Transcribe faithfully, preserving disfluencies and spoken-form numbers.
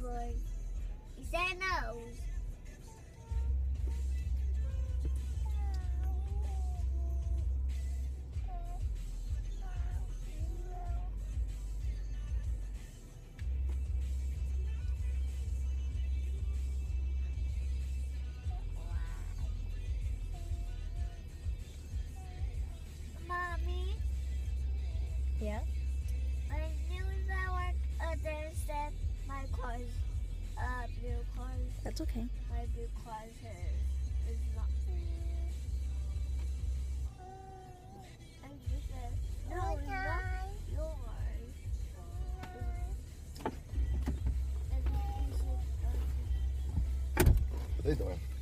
boy. Isaya knows. Mommy? Yeah? I knew that work understand my cars. Uh, blue cars. That's okay. My blue cars is, is not. And you said, no, it's not yours. And you said, What are they doing?